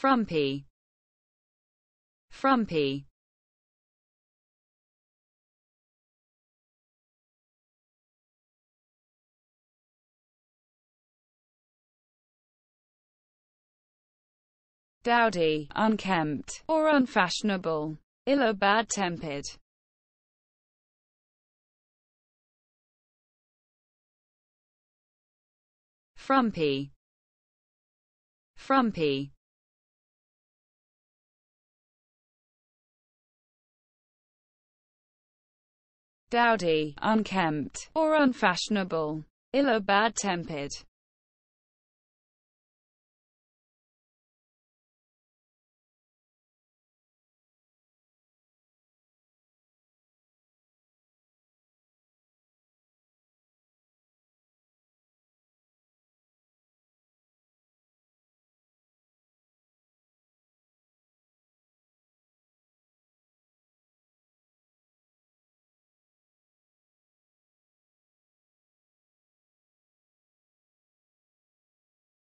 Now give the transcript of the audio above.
Frumpy, frumpy. Dowdy, unkempt, or unfashionable, ill or bad-tempered. Frumpy, frumpy. Dowdy, unkempt, or unfashionable, ill or bad-tempered.